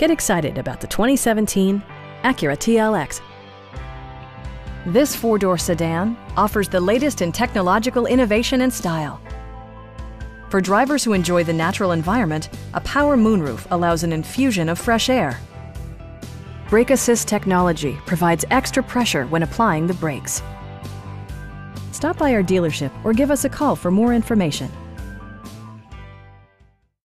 Get excited about the 2017 Acura TLX. This four-door sedan offers the latest in technological innovation and style. For drivers who enjoy the natural environment, a power moonroof allows an infusion of fresh air. Brake Assist technology provides extra pressure when applying the brakes. Stop by our dealership or give us a call for more information.